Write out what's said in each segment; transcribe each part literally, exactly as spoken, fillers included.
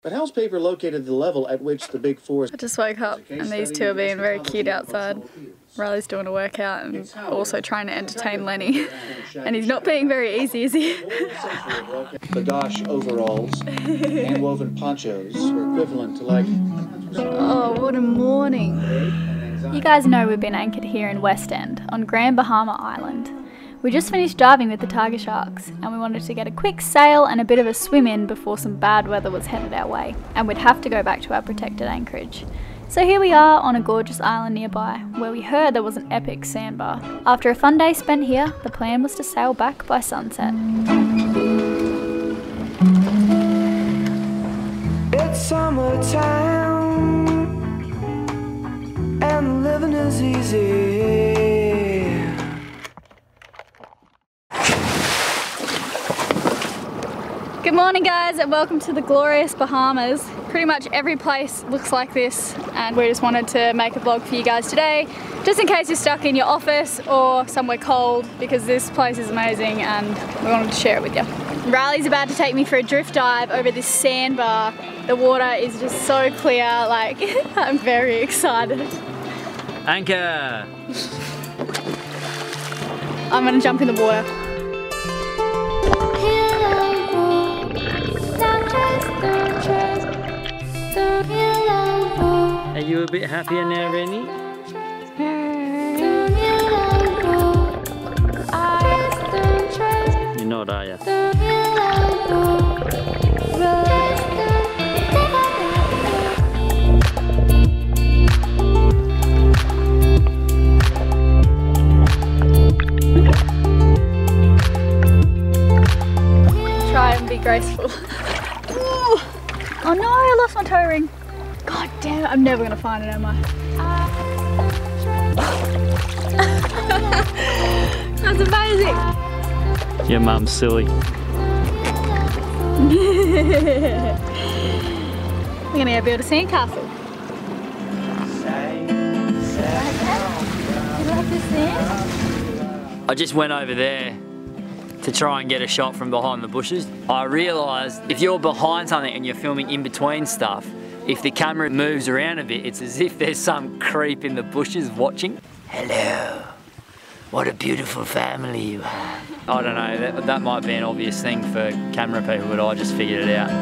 But how's paper located the level at which the big four... I just woke up and these two are being very cute outside. Riley's doing a workout and also trying to entertain Lenny. And he's not being very easy, is he? Bagash overalls and woven ponchos were equivalent to like... Oh, what a morning. You guys know we've been anchored here in West End on Grand Bahama Island. We just finished diving with the tiger sharks and we wanted to get a quick sail and a bit of a swim in before some bad weather was headed our way and we'd have to go back to our protected anchorage. So here we are on a gorgeous island nearby where we heard there was an epic sandbar. After a fun day spent here, the plan was to sail back by sunset. It's summertime and living is easy. Good morning guys and welcome to the glorious Bahamas. Pretty much every place looks like this and we just wanted to make a vlog for you guys today just in case you're stuck in your office or somewhere cold because this place is amazing and we wanted to share it with you. Riley's about to take me for a drift dive over this sandbar. The water is just so clear, like I'm very excited. Anchor! I'm gonna jump in the water. Are you a bit happier now, Rennie? You're not, are you? Try and be graceful. Oh no, I lost my toe ring. God damn it, I'm never gonna find it, am I? That's amazing. Your mum's silly. We're gonna go build a sandcastle. You like this sand? I just went over there to try and get a shot from behind the bushes. I realised if you're behind something and you're filming in between stuff, if the camera moves around a bit, it's as if there's some creep in the bushes watching. Hello, what a beautiful family you have. I don't know, that, that might be an obvious thing for camera people, but I just figured it out.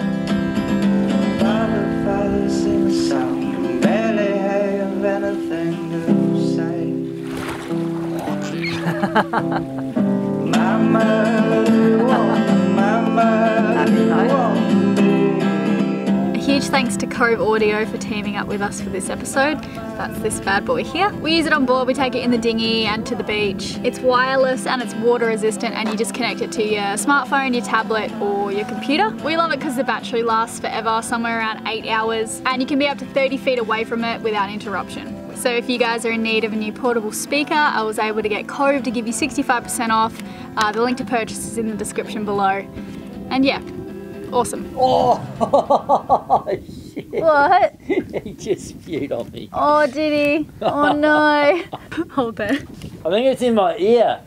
A huge thanks to Cove Audio for teaming up with us for this episode. That's this bad boy here. We use it on board, we take it in the dinghy and to the beach. It's wireless and it's water resistant and you just connect it to your smartphone, your tablet or your computer. We love it because the battery lasts forever, somewhere around eight hours, and you can be up to thirty feet away from it without interruption. So if you guys are in need of a new portable speaker, I was able to get Cove to give you sixty-five percent off. Uh, the link to purchase is in the description below. And yeah, awesome. Oh, shit. What? He just spewed on me. Oh, did he? Oh no. Hold that. I think it's in my ear.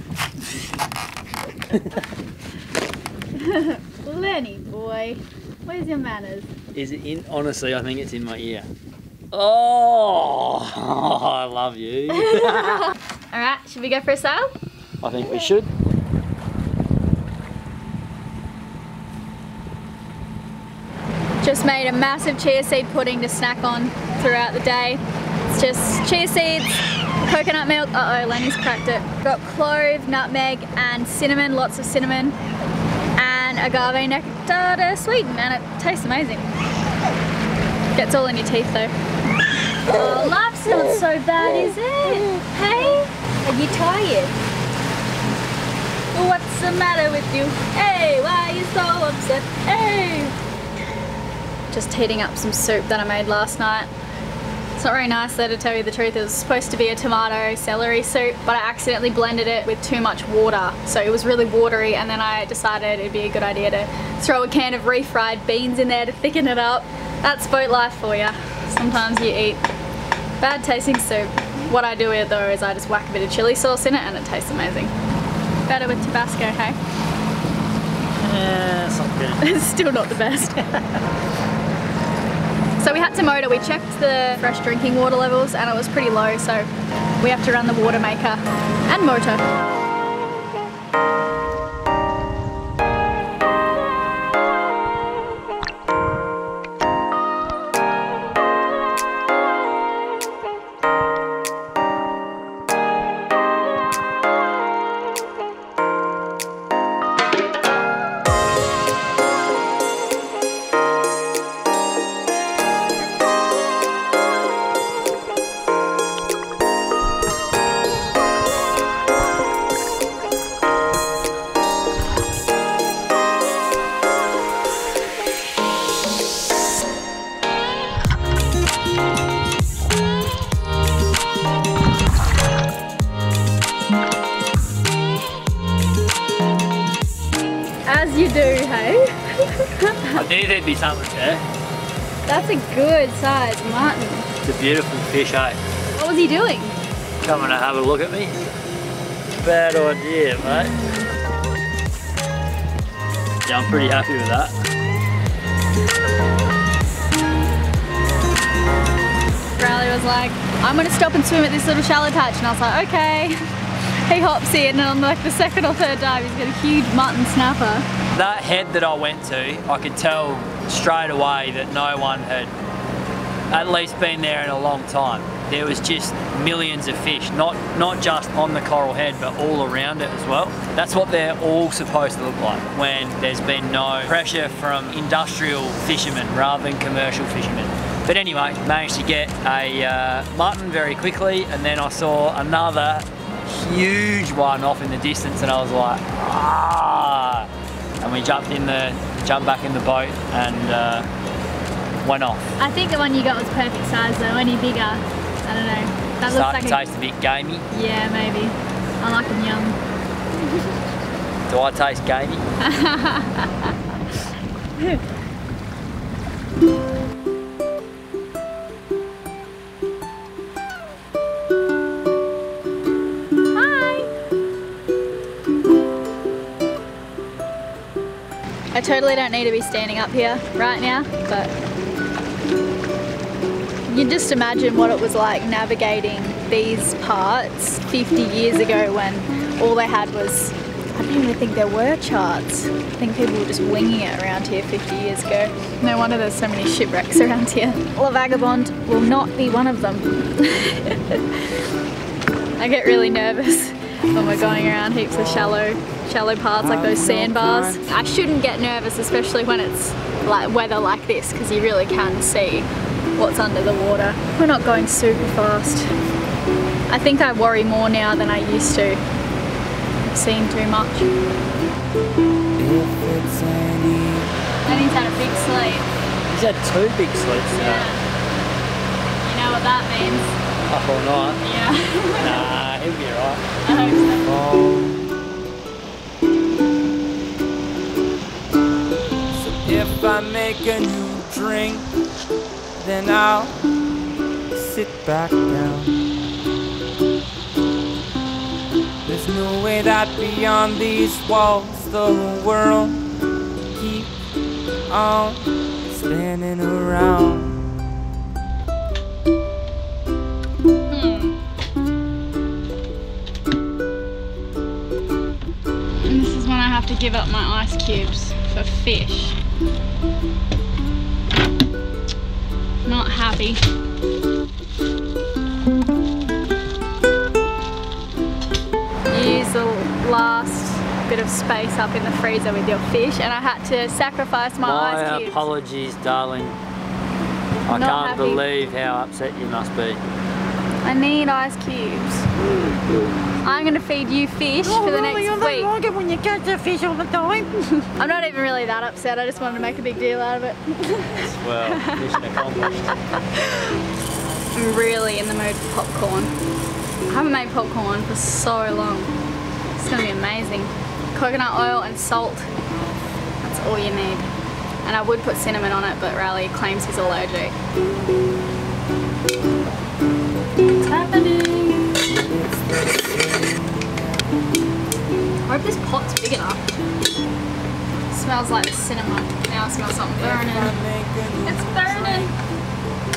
Lenny boy, where's your manners? Is it in? Honestly, I think it's in my ear. Oh, I love you. Alright, should we go for a sail? I think we should. Just made a massive chia seed pudding to snack on throughout the day. It's just chia seeds, coconut milk, uh oh, Lenny's cracked it. Got clove, nutmeg and cinnamon, lots of cinnamon, and agave nectar to sweeten, and it tastes amazing. Gets all in your teeth though. Oh, life's not so bad, is it? Hey, are you tired? What's the matter with you? Hey, why are you so upset? Hey! Just heating up some soup that I made last night. It's not very nice though, to tell you the truth. It was supposed to be a tomato celery soup, but I accidentally blended it with too much water. So it was really watery, and then I decided it'd be a good idea to throw a can of refried beans in there to thicken it up. That's boat life for you. Sometimes you eat bad tasting soup. What I do with it though is I just whack a bit of chili sauce in it and it tastes amazing. Better with Tabasco, hey? Yeah, it's not good. It's still not the best. Tomoda, we checked the fresh drinking water levels and it was pretty low, so we have to run the water maker and motor. As you do, hey? I knew there'd be something there. That's a good size mutton. It's a beautiful fish, eh? What was he doing? Coming to have a look at me. Bad idea, mate. Yeah, I'm pretty happy with that. Riley was like, I'm gonna stop and swim at this little shallow patch, and I was like, okay. He hops in, and on like the second or third dive, he's got a huge mutton snapper. That head that I went to, I could tell straight away that no one had at least been there in a long time. There was just millions of fish, not, not just on the coral head, but all around it as well. That's what they're all supposed to look like when there's been no pressure from industrial fishermen rather than commercial fishermen. But anyway, managed to get a uh, mutton very quickly, and then I saw another huge one off in the distance, and I was like, ah! And we jumped in the, jumped back in the boat and uh, went off. I think the one you got was perfect size though. Any bigger, I don't know. That Starting looks to like taste a bit gamey. Yeah, maybe. I like them young. Do I taste gamey? I totally don't need to be standing up here right now, but you just imagine what it was like navigating these parts fifty years ago when all they had was, I don't even think there were charts. I think people were just winging it around here fifty years ago. No wonder there's so many shipwrecks around here. La Vagabond will not be one of them. I get really nervous when we're going around heaps of shallow shallow parts like those sandbars. I shouldn't get nervous, especially when it's like weather like this, because you really can see what's under the water. We're not going super fast. I think I worry more now than I used to. I've seen too much. And he's had a big sleep. He's had two big sleeps Yeah. now. You know what that means? Up all night. Yeah. Nah, he'll be alright. I hope so. If I make a new drink, then I'll sit back down. There's no way that beyond these walls the world keep on spinning around. Hmm. And this is when I have to give up my ice cubes for fish. Not happy. Use the last bit of space up in the freezer with your fish, and I had to sacrifice my, My ice cubes. apologies, darling. I Not can't happy. believe how upset you must be. I need ice cubes. I'm gonna feed you fish for the next week. Like it when you catch the fish all the time. I'm not even really that upset, I just wanted to make a big deal out of it. Well, mission accomplished. I'm really in the mood for popcorn. I haven't made popcorn for so long. It's gonna be amazing. Coconut oil and salt. That's all you need. And I would put cinnamon on it, but Riley claims he's allergic. It's happening. I hope this pot's big enough. It smells like cinnamon. Now I smell something burning. It's burning.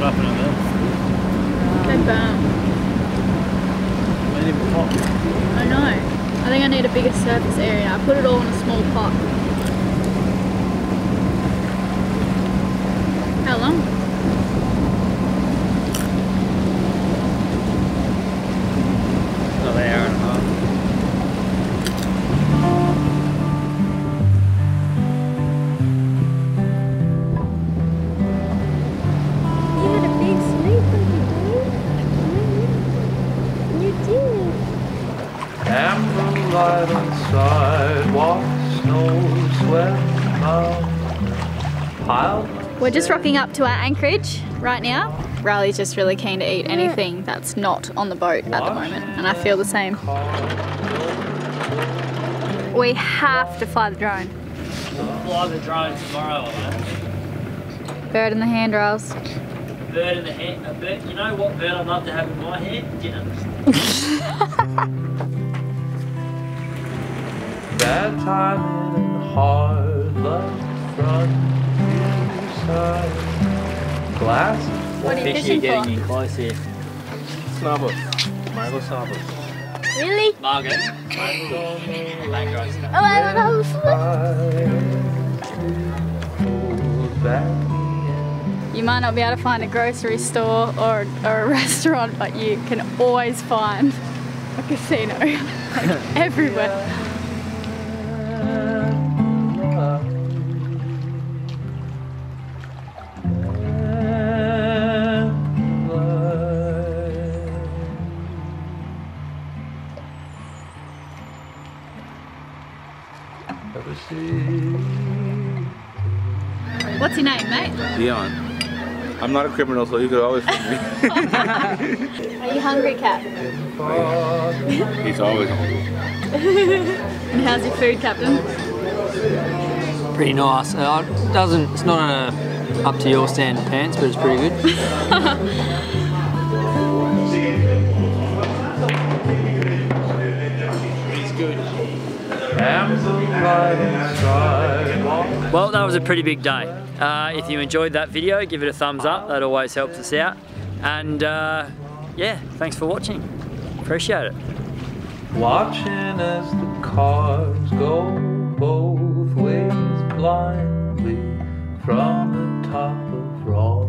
up in a minute. They burn. Made him pop. I know. I think I need a bigger surface area. I put it all in a small pot. How long? Another hour and a half. You had a big sleep, you did. You did. Amber light on sidewalk, snow swept out. Pile. We're just rocking up to our anchorage right now. Riley's just really keen to eat anything that's not on the boat at the moment, and I feel the same. We have to fly the drone. We'll fly the drone tomorrow, man. Bird in the handrails. Bird in the hand. A bird. You know what bird I'd love to have in my hand? Dinner. Bad timing and hard luck front side. Glass. What are you Fish fishing are getting for? in close here. Snabber. Mango snabber. Really? Margaret. Mango stuff. Oh, I love Back. You might not be able to find a grocery store or, or a restaurant, but you can always find a casino, like everywhere. What's your name, mate? Dion. I'm not a criminal, so you could always find me. Are you hungry, Cap? He's always hungry. And how's your food, Captain? Pretty nice. Uh, it doesn't. It's not a up to your standard pants, but it's pretty good. He's good. Well, that was a pretty big day. Uh, if you enjoyed that video, give it a thumbs up. That always helps us out. And uh, yeah, thanks for watching. Appreciate it. Watching as the cars go both ways blindly from the top of Raw.